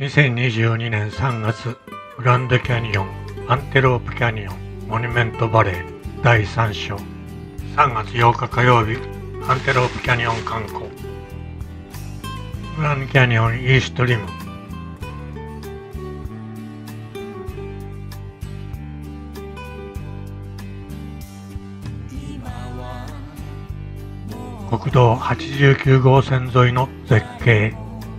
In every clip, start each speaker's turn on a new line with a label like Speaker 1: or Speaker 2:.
Speaker 1: 2022年3月、グランドキャニオン、アンテロープキャニオン、モニュメントバレー第3章。3月8日火曜日、アンテロープキャニオン観光。グランドキャニオンイーストリム。国道89号線沿いの絶景。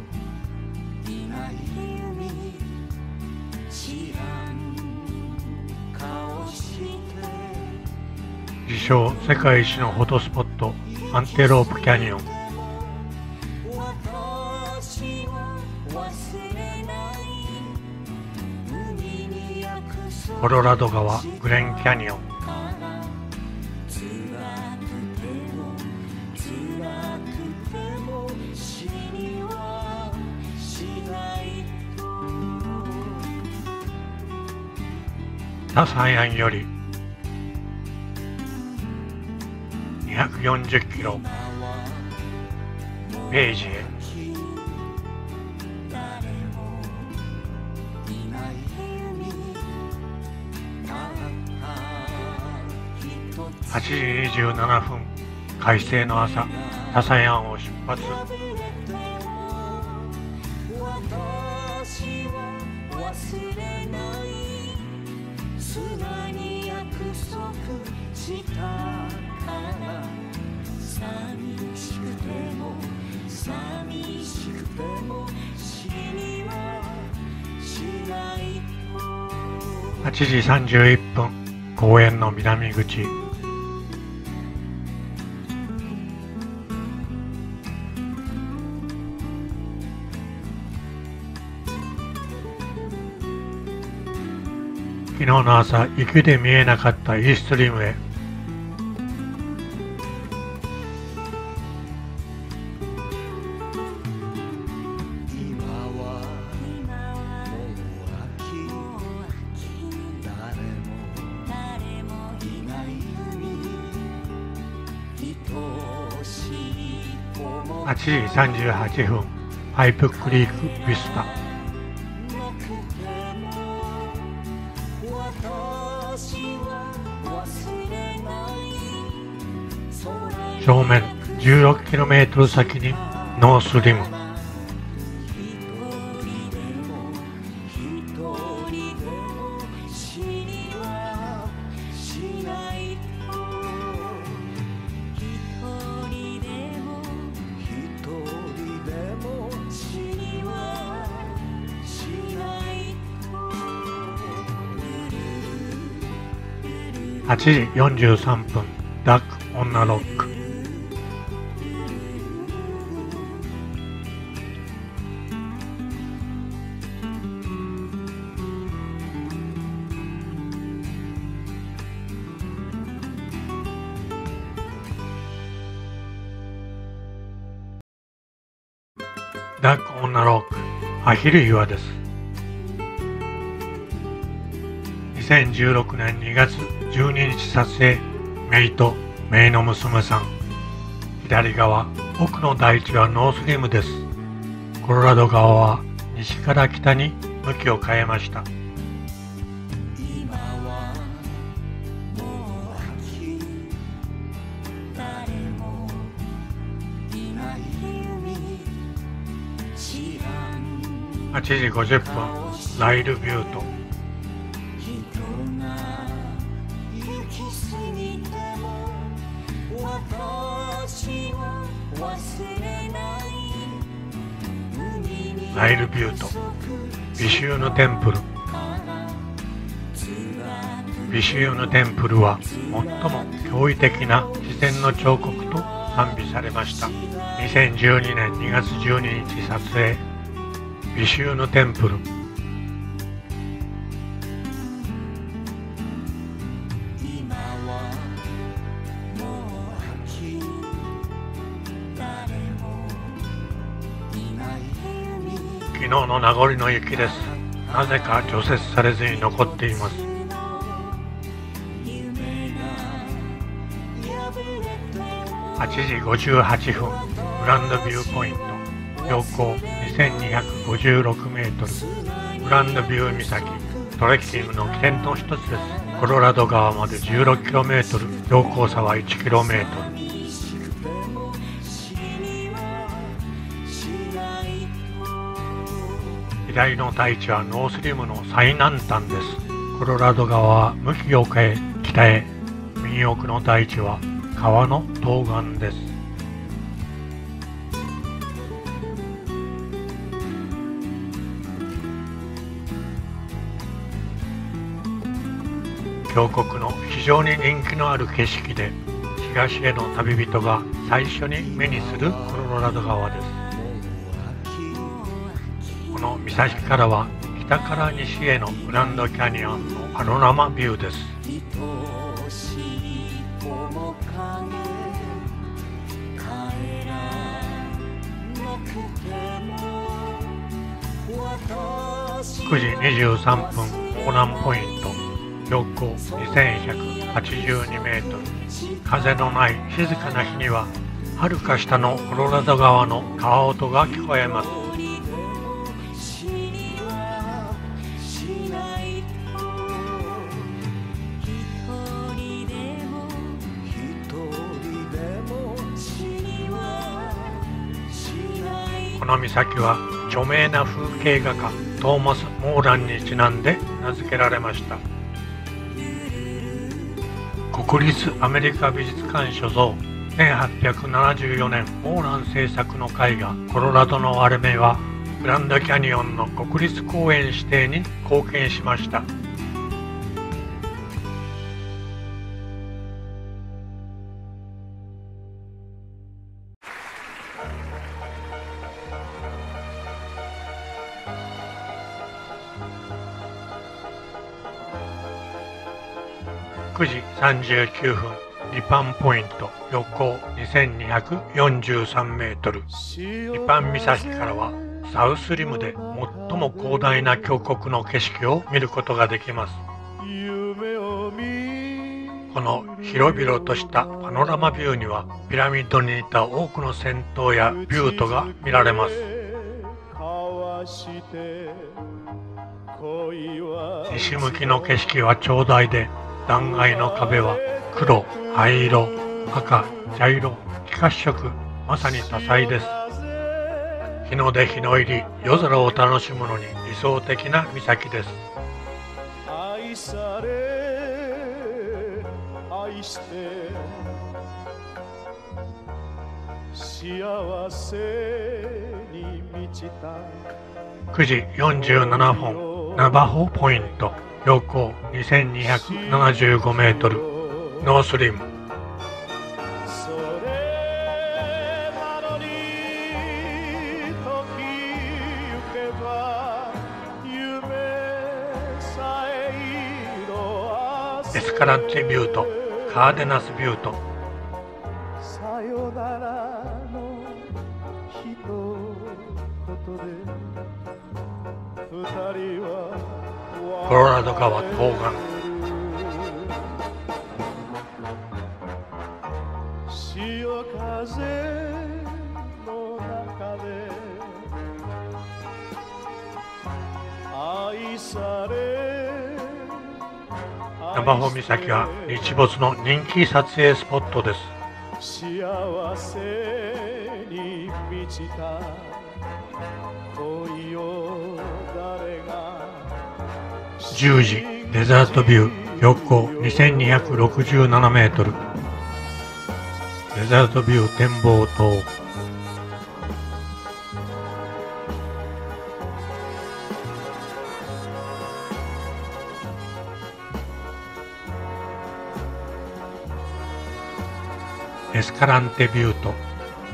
Speaker 1: 自称世界一のフォトスポット、アンテロープキャニオン。コロラド川グレンキャニオン。タサヤンより240キロページへ。8時27分、快晴の朝、タサヤンを出発。8時31分、公園の南口。昨日の朝、雪で見えなかったイーストリームへ。8時38分、パイプクリークヴィスタ。正面 16km 先にノースリム。8時43分、ダック・オン・ナ・ロック。ダック・オン・ナ・ロック、アヒル岩です。2016年2月12日撮影、メイとメイの娘さん。左側、奥の大地はノースリムです。コロラド川は西から北に向きを変えました。8時50分、ライルビュート。ライルビュート、ビシューヌテンプル。ビシューヌテンプルは最も驚異的な自然の彫刻と賛美されました。2012年2月12日撮影、ビシューヌテンプル。昨日の名残の雪です。なぜか除雪されずに残っています。8時58分、グランドビューポイント、標高 2256メートル、グランドビュー岬、トレッキングの起点の一つです。コロラド川まで 16km、標高差は 1km。左の大地はノースリムの最南端です。コロラド川は向きを変え北へ、右奥の大地は川の東岸です。峡谷の非常に人気のある景色で、東への旅人が最初に目にするコロラド川です。この岬からは北から西へのグランドキャニオンのパノラマビューです。9時23分横断ポイント、標高2182メートル。風のない静かな日には遥か下のコロラド川の川音が聞こえます。この岬は著名な風景画家トーマス・モーランにちなんで名付けられました。国立アメリカ美術館所蔵、1874年モーラン制作の絵画コロラドの割れ目はグランドキャニオンの国立公園指定に貢献しました。9時39分、リパンポイント、標高2243メートル。リパン岬からはサウスリムで最も広大な峡谷の景色を見ることができます。この広々としたパノラマビューにはピラミッドに似た多くの尖塔やビュートが見られます。西向きの景色は長大で、断崖の壁は黒、灰色、赤、茶色、非褐色、まさに多彩です。日の出日の入り、夜空を楽しむのに理想的な岬です。愛され愛して幸せに満ちた。9時47分、ナバホポイント、標高2275メートル、ノースリム。エスカランティビュート、カーデナスビュート。コロラド川東岸。潮風の中で愛され。ナバホ岬は日没の人気撮影スポットです。幸せに満ちた恋を誰が。10時、デザートビュー、標高2267メートル。デザートビュー展望塔。エスカランテビュート。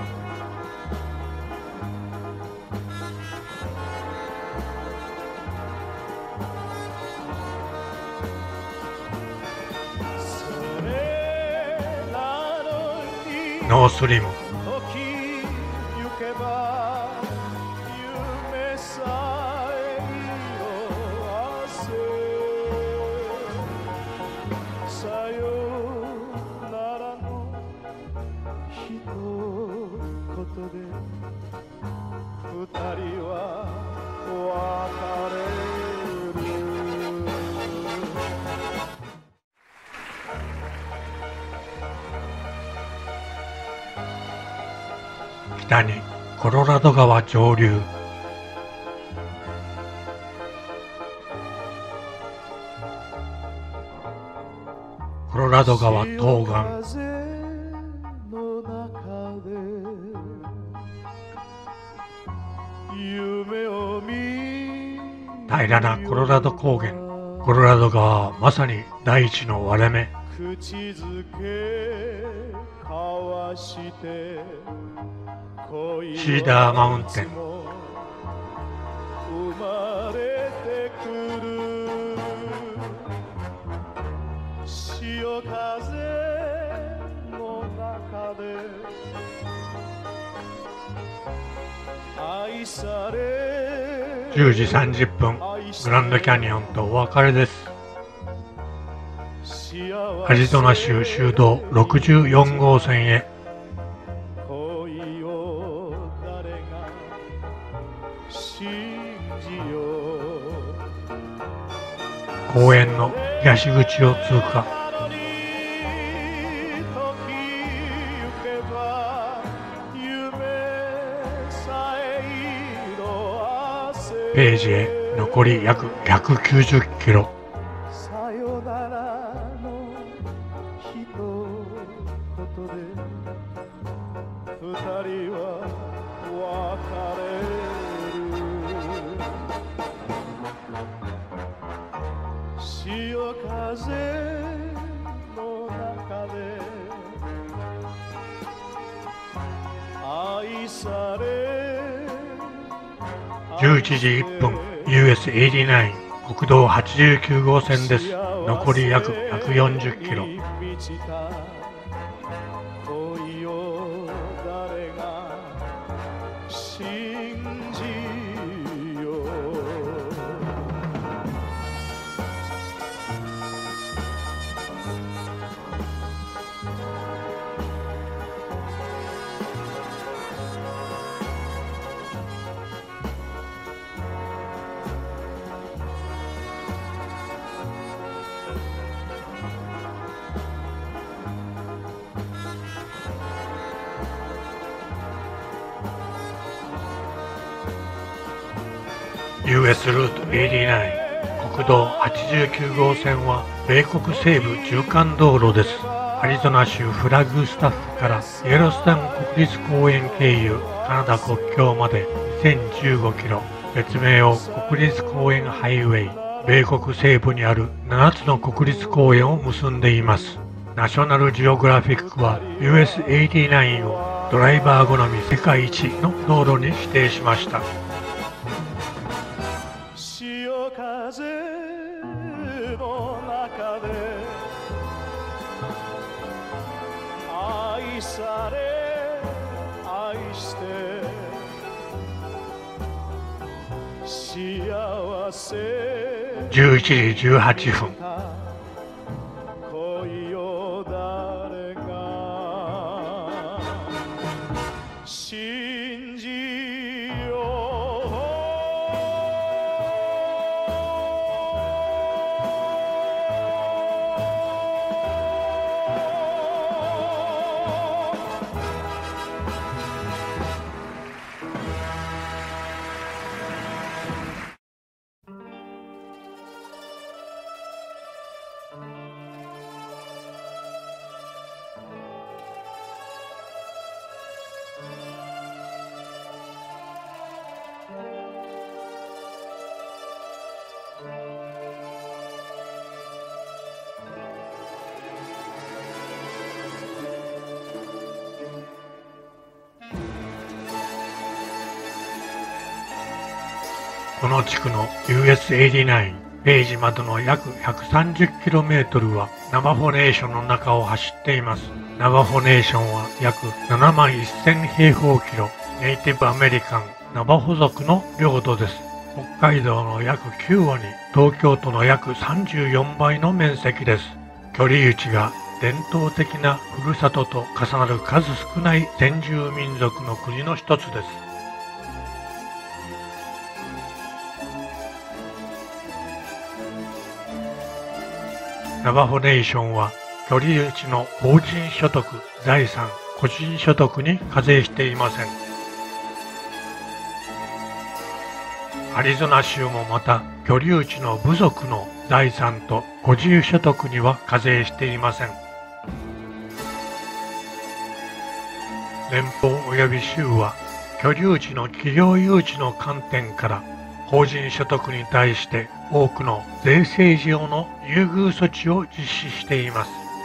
Speaker 1: ノースリム。二人は北にコロラド川上流。コロラド川東岸。平らなコロラド高原。コロラド川はまさに大地の割れ目。シーダーマウンテン。
Speaker 2: 潮風の中で愛され
Speaker 1: 10時30分、グランドキャニオンとお別れです。アリゾナ州州道64号線へ。
Speaker 2: 恋を誰が信じよう。
Speaker 1: 公園の東口を通過。ページへ残り約190キロ。
Speaker 2: さよならの一言で二人は別れる。潮風の中で愛され
Speaker 1: 11時1分 US89 国道89号線です。残り約140キロ。
Speaker 2: 恋を誰が信じよう。
Speaker 1: US ルート89国道89号線は米国西部縦貫道路です。アリゾナ州フラグスタッフからイエロースタン国立公園経由カナダ国境まで2015キロ。別名を国立公園ハイウェイ。米国西部にある7つの国立公園を結んでいます。ナショナルジオグラフィックは US89 をドライバー好み世界一の道路に指定しました。
Speaker 2: 潮風の中で愛され愛して幸せ
Speaker 1: 11時18分。
Speaker 2: 恋を誰が信じよう。
Speaker 1: この地区の US89 ページまでの約 130km はナバホネーションの中を走っています。ナバホネーションは約7万1000平方キロ、ネイティブアメリカンナバホ族の領土です。北海道の約9割、東京都の約34倍の面積です。居留地が伝統的なふるさとと重なる数少ない先住民族の国の一つです。ナバホネーションは居留地の法人所得、財産、個人所得に課税していません。 アリゾナ州もまた居留地の部族の財産と固有所得には課税していません。連邦及び州は居留地の企業誘致の観点から法人所得に対して多くの税制上の優遇措置を実施しています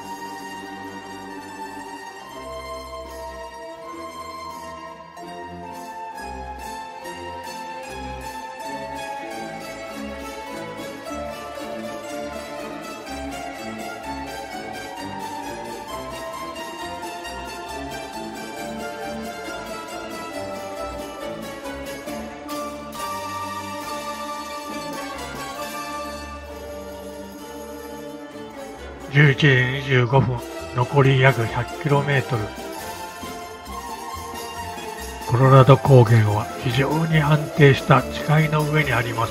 Speaker 1: 。11時25分、残り約 100km。コロラド高原は非常に安定した地階の上にあります。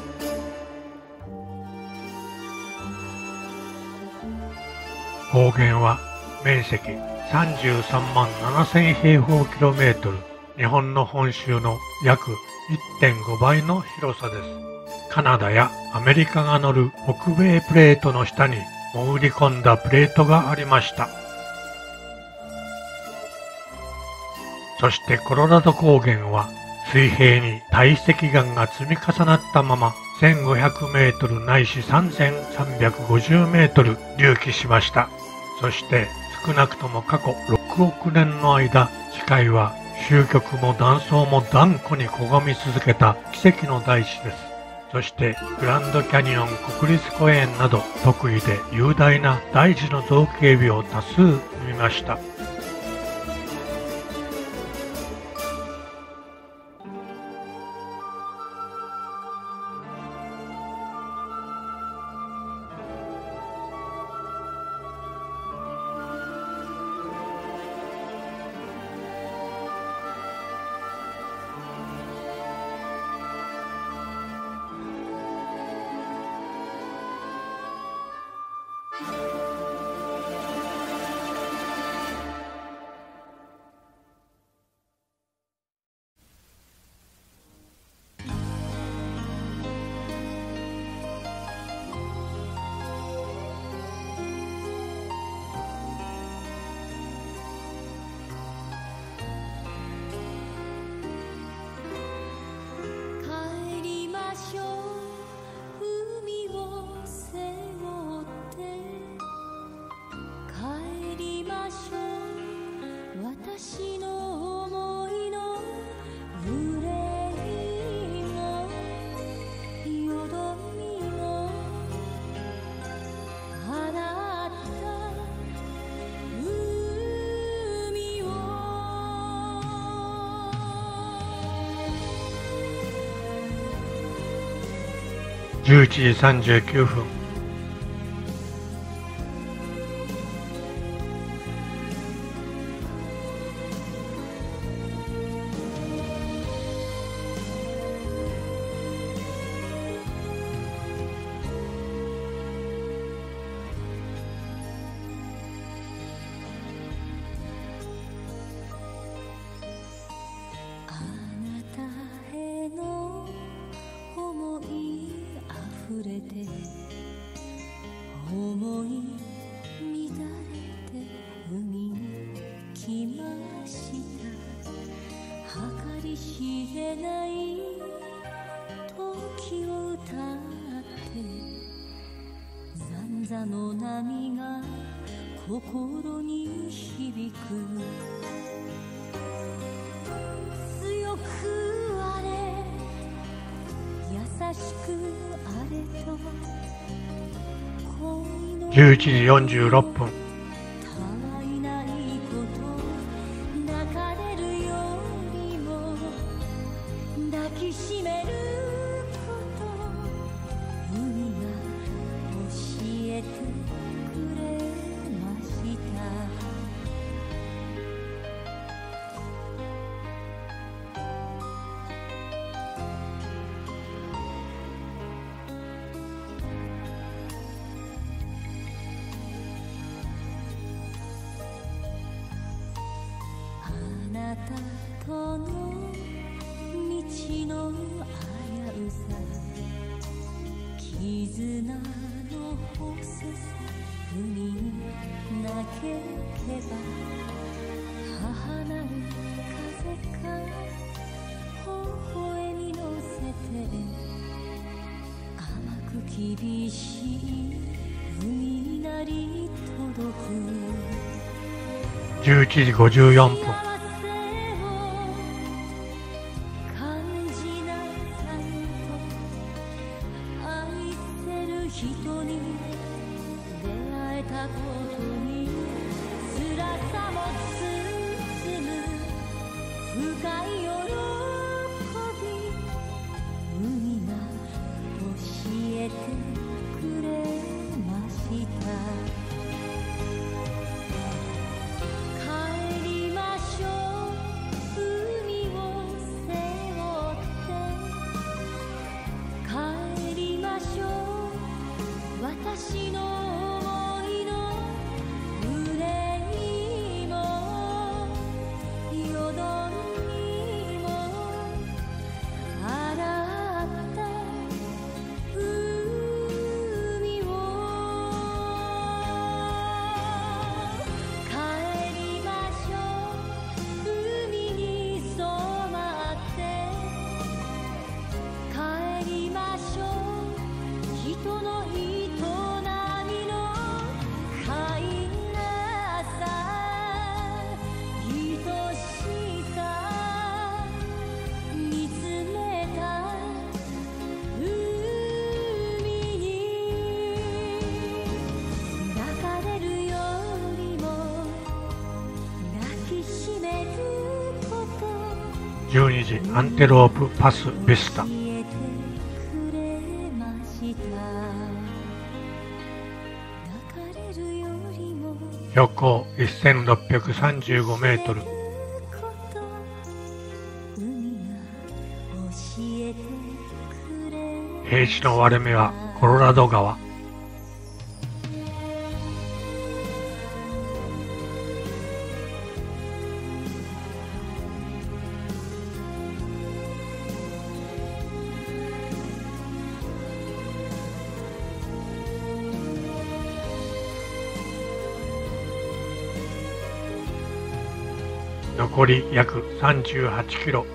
Speaker 1: 高原は面積33万7000平方キロメートル、日本の本州の約 1.5 倍の広さです。カナダやアメリカが乗る北米プレートの下に潜り込んだプレートがありました。そしてコロラド高原は水平に堆積岩が積み重なったまま1500メートルないし3350メートル隆起しました。そして少なくとも過去6億年の間、地界は終極も断層も断固に拒み続けた奇跡の大地です。そしてグランドキャニオン国立公園など特異で雄大な大地の造形美を多数見ました。
Speaker 3: 私の想いの憂いもよどみも放った海を
Speaker 1: 11時39分。
Speaker 3: 思い乱れて海に来ました。計り知れない時を歌って残々の波が心に響く。強くあれ優しくあれと
Speaker 1: 11時46分。
Speaker 3: たわいないこと泣かれるよりも抱きしめること海が教えてくれました。あなたとの道の危う絆の細さ海に投げれば母なる風が微笑み乗せて甘く厳しい海なり届く
Speaker 1: 11時54分。
Speaker 3: 人に出会えたことに辛さも包む深い喜び海が教えてくれました帰りましょう海を背負って帰りましょう私の想いの憂いもよどみも洗った海を帰りましょう海に染まって帰りましょう人の
Speaker 1: 12時アンテロープパスビスタ。標高1635メートル。平地の割れ目はコロラド川。残り約38キロ。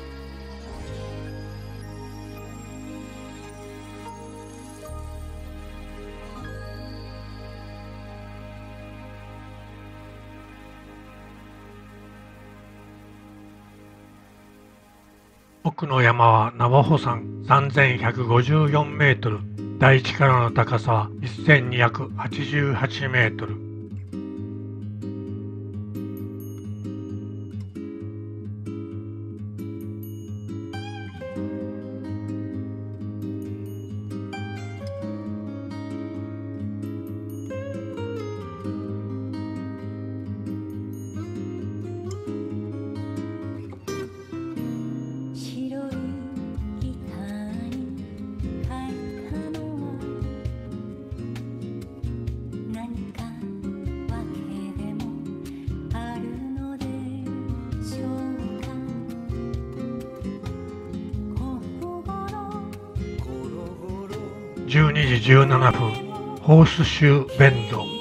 Speaker 1: 奥の山はナワホ山3154メートル。大地からの高さは1288メートル。12時17分、ホースシューベンド。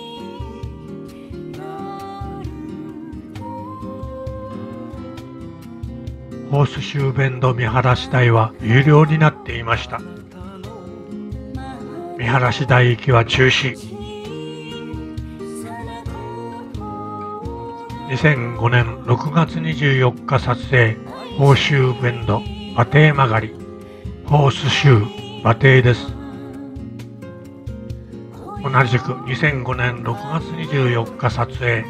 Speaker 1: ホースシューベンド見晴らし台は有料になっていました。見晴らし台行きは中止。2005年6月24日撮影、ホースシューベンド馬蹄曲がり。ホースシュー馬蹄です。同じく2005年6月24日撮影。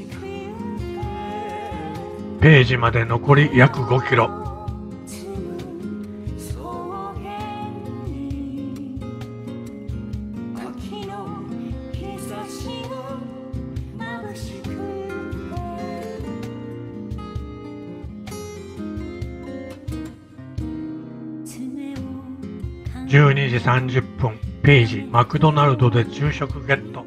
Speaker 1: ページまで残り約5キロ。12時30分、ページ、マクドナルドで昼食ゲット。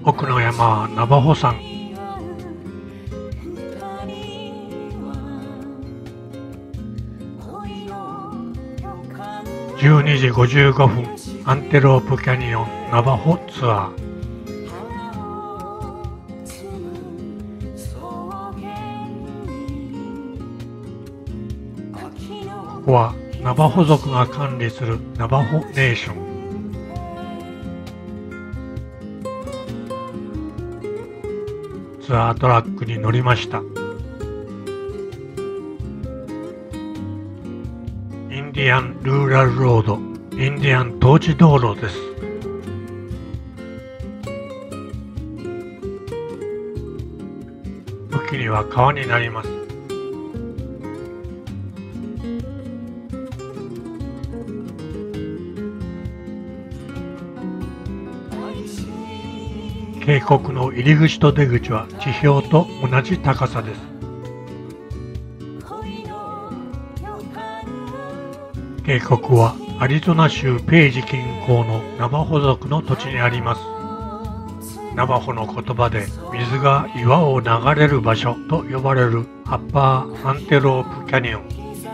Speaker 1: 奥の山はナバホ山。12時55分、アンテロープキャニオンナバホツアー。ここはナバホ族が管理するナバホネーション。ツアートラックに乗りました。インディアンルーラルロード、インディアン統治道路です。雨季には川になります。渓谷の入り口と出口は地表と同じ高さです。渓谷はアリゾナ州ページ近郊のナバホ族の土地にあります。ナバホの言葉で水が岩を流れる場所と呼ばれるアッパーアンテロープキャニオン。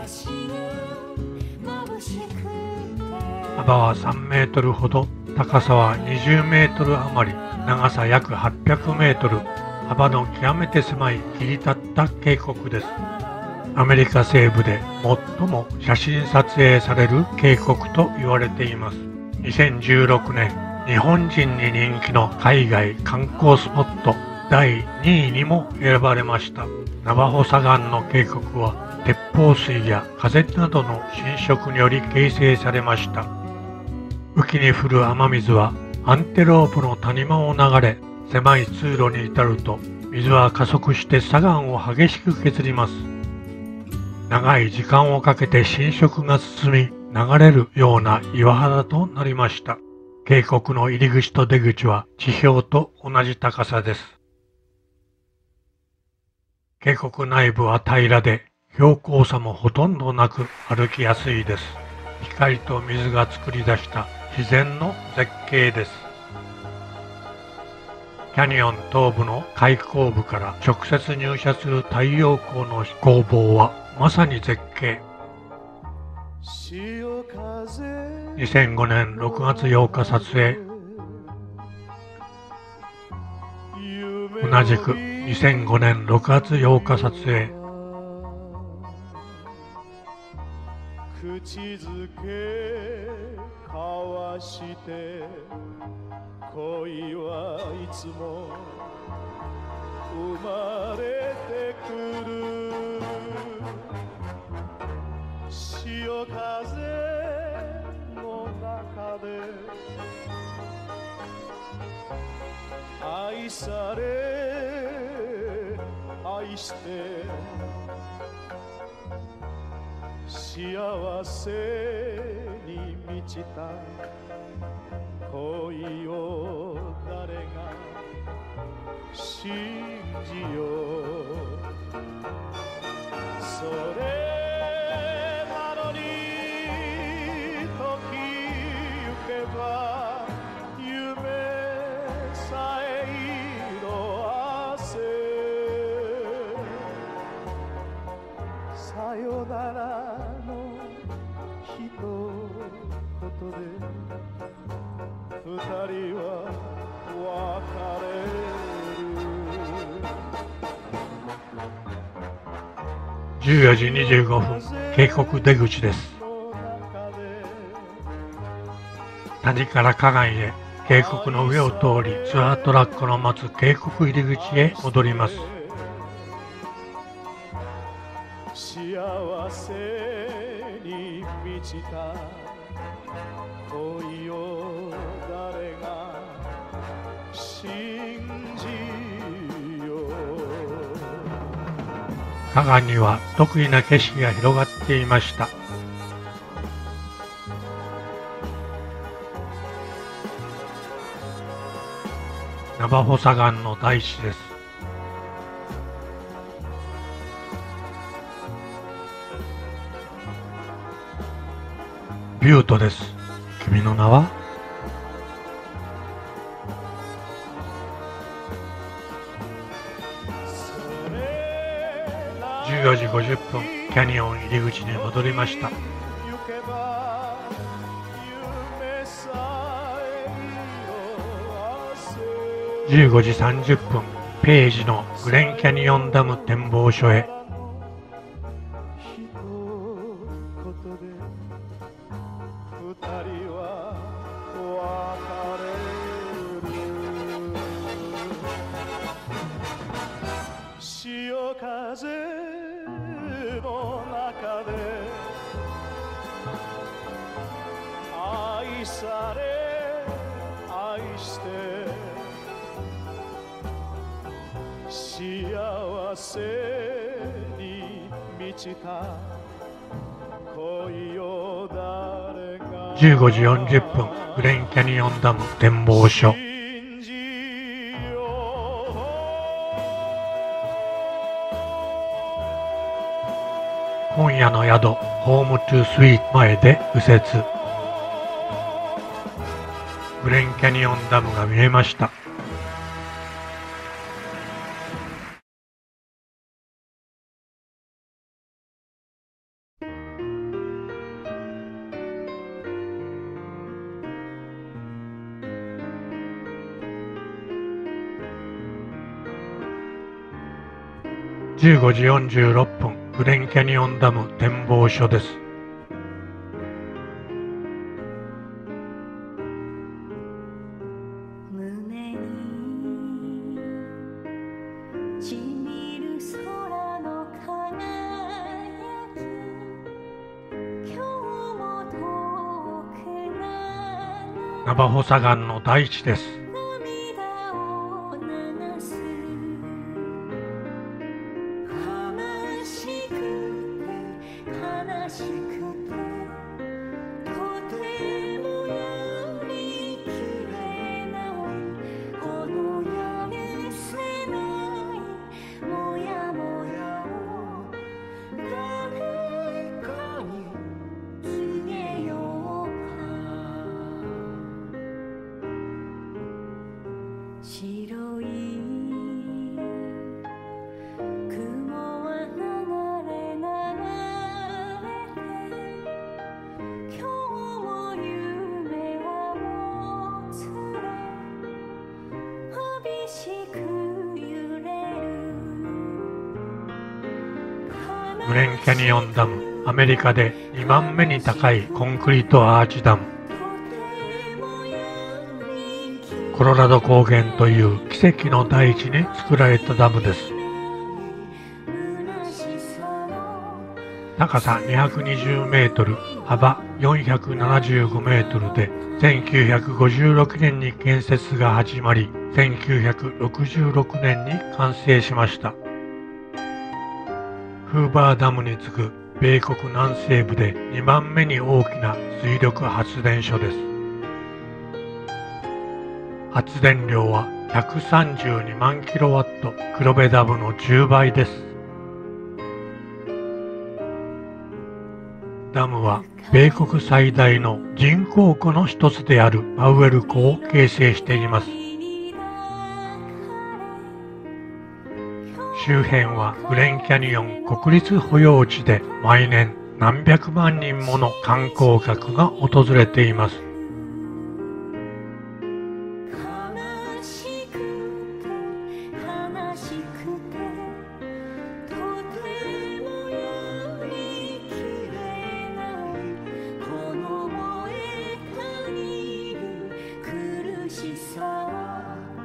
Speaker 1: 幅は3メートルほど、高さは20メートル余り、長さ約800メートル、幅の極めて狭い切り立った渓谷です。アメリカ西部で最も写真撮影される渓谷と言われています。2016年、日本人に人気の海外観光スポット第2位にも選ばれました。ナバホ砂岩の渓谷は鉄砲水や風などの浸食により形成されました。雨季に降る雨水はアンテロープの谷間を流れ、狭い通路に至ると水は加速して砂岩を激しく削ります。長い時間をかけて浸食が進み、流れるような岩肌となりました。渓谷の入り口と出口は地表と同じ高さです。渓谷内部は平らで、標高差もほとんどなく歩きやすいです。光と水が作り出した自然の絶景です。キャニオン東部の開口部から直接入射する太陽光の光芒はまさに絶景。2005年6月8日撮影。同じく2005年6月8日撮影。
Speaker 2: 口づけ交わして恋はいつも生まれてくる。潮風の中で愛され愛して幸せに満ちた恋を誰が信じよう。それなのに時ゆけば夢さえ色あせ。さよならの一言で二人は別れ
Speaker 1: る。14時25分、渓谷出口です。谷から花岸へ、渓谷の上を通り、ツアートラックの待つ渓谷入り口へ戻ります。
Speaker 2: 幸せに満ちた恋を誰が信じよう。
Speaker 1: 河岸には得意な景色が広がっていました。ナバホ砂岩の大地です。ビュートです。君の名は？ 14時50分、キャニオン入り口に戻りました。
Speaker 2: 行けば夢さえ色
Speaker 1: 15時30分、ページのグレンキャニオンダム展望所へ。
Speaker 2: 一言で二人は別れる。潮風の中で愛され愛して幸せに満ちた恋を誰が
Speaker 1: 15時40分、グレンキャニオンダム展望所。
Speaker 2: 信じよ
Speaker 1: 今夜の宿、ホームトゥスイート前で右折。グレンキャニオンダムが見えました。15時46分、グレンキャニオンダム展望所です。
Speaker 3: 胸にちみる空の輝き、今日も遠くな
Speaker 1: ナバホ砂岩の大地です。
Speaker 3: 涙を流す。悲しくて悲しくてとてもやりきれない、このやるせないもやもやを誰かに告げようか。白い雲は流れ流れて、今日も夢はもつれ寂しく揺れる。
Speaker 1: グレンキャニオンダム、アメリカで2番目に高いコンクリートアーチダム。コロラド高原という奇跡の大地に作られたダムです。高さ220メートル、幅475メートルで、1956年に建設が始まり、1966年に完成しました。フーバーダムに次ぐ米国南西部で2番目に大きな水力発電所です。発電量は132万キロワット、黒部ダムの10倍です。ダムは米国最大の人工湖の一つであるパウエル湖を形成しています。周辺はグレンキャニオン国立保養地で毎年何百万人もの観光客が訪れています。
Speaker 3: 悲しくて悲しくてとてもやりきれない、この燃えたぎる苦しさ。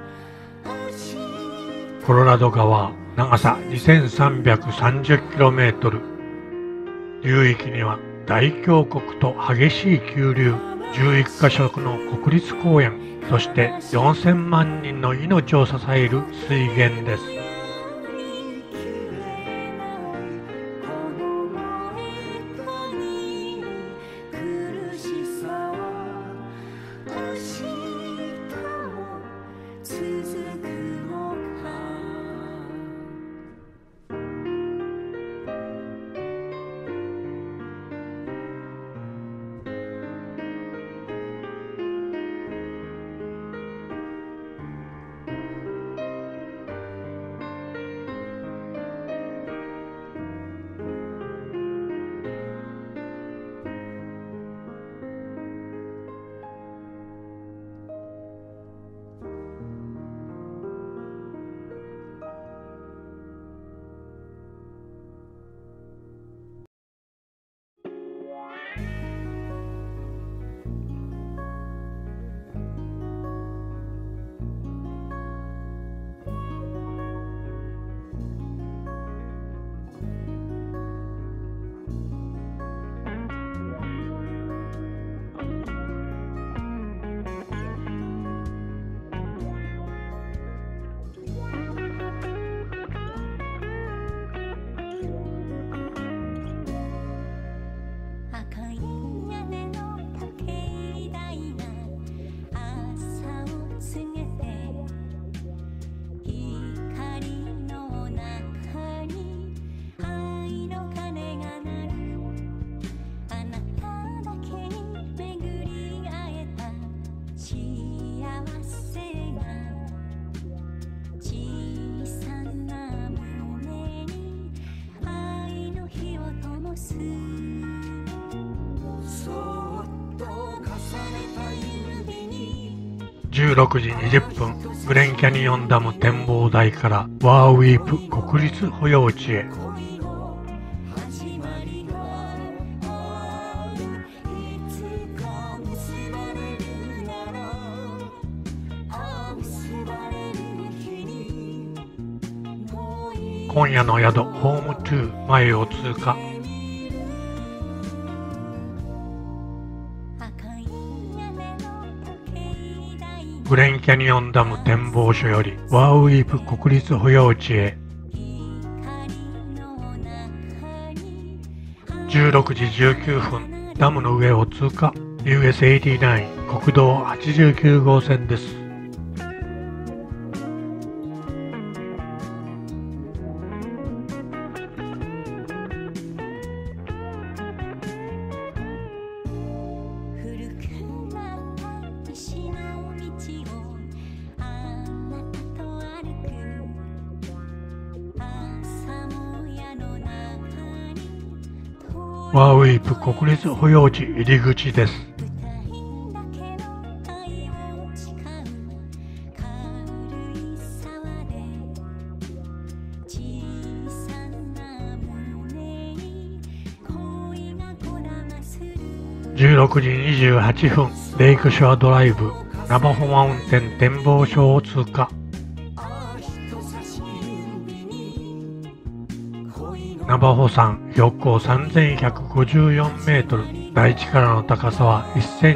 Speaker 1: コロラド川、長さ 2330km。流域には大峡谷と激しい急流、11カ所の国立公園、そして4000万人の命を支える水源です。 16時20分、グレンキャニオンダム展望台からワーウィープ国立保養地へ。今夜の宿ホーム2前を通過。グレンキャニオンダム展望所よりワーウィープ国立保養地へ。16時19分、ダムの上を通過。 US89 国道89号線です。ワーウィープ国立保養地入り口です。16時28分、レイクショアドライブナバホマウンテン展望所を通過。ナバホ山標高3154メートル、大地からの高さは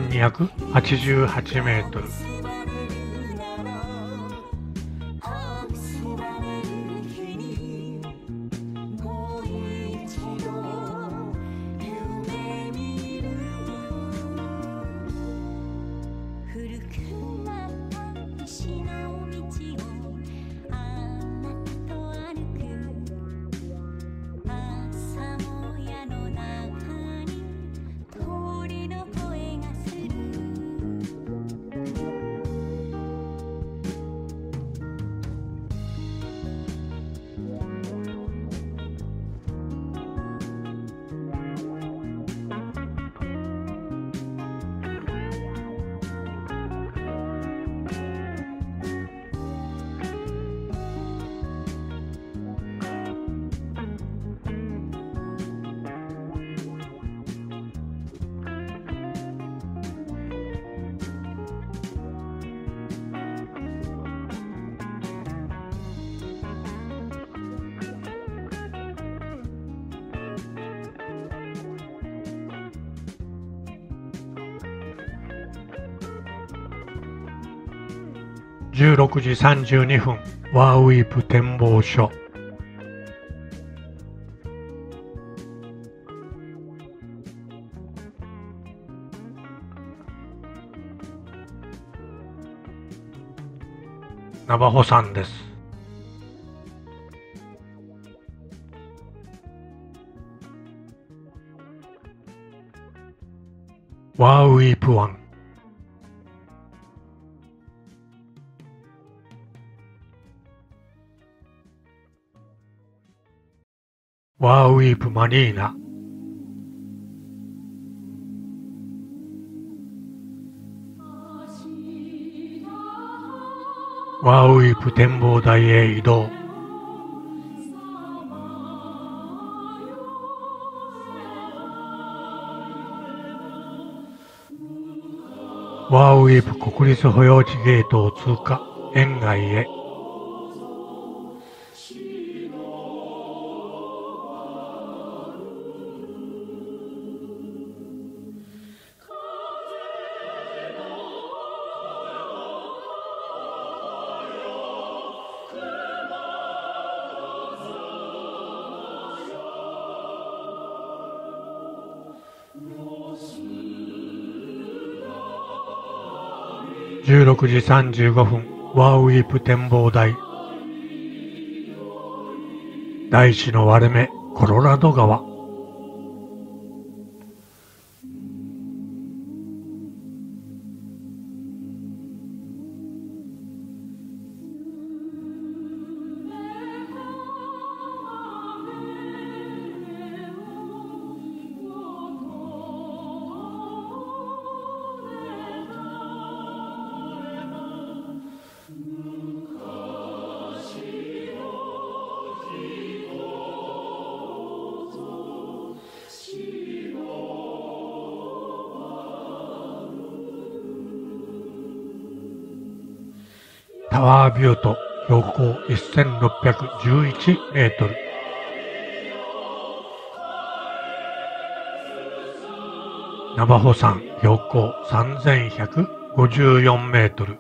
Speaker 1: 1288メートル。16時32分、ワーウィープ展望所。ナバホ山です。ワーウィープ湾。ワーウィープマリーナ。ワーウィープ展望台へ移動。ワーウィープ国立保養地ゲートを通過、園外へ。16時35分、ワーウィープ展望台。大地の割れ目、コロラド川。 タワービュート標高1611メートル。ナバホ山標高3154メートル。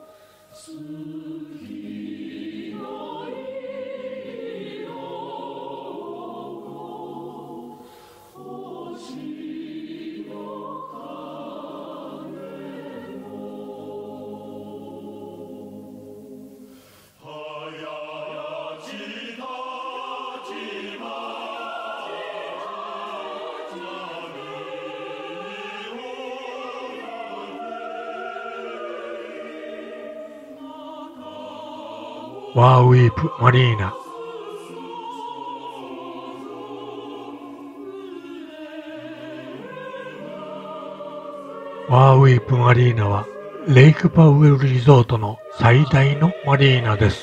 Speaker 1: ワーウィープマリーナ。ワーウィープマリーナはレイクパウエルリゾートの最大のマリーナです。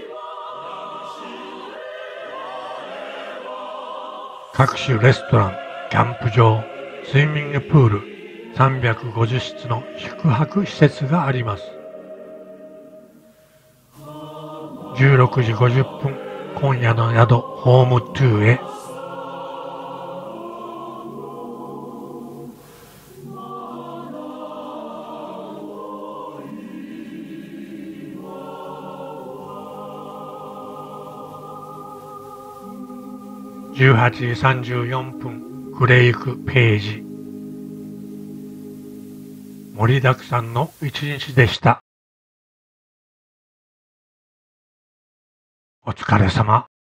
Speaker 1: 各種レストラン、キャンプ場、スイミングプール、350室の宿泊施設があります。16時50分、今夜の宿ホームトゥーへ。18時34分、クレイクページ。盛りだくさんの一日でした。お疲れ様。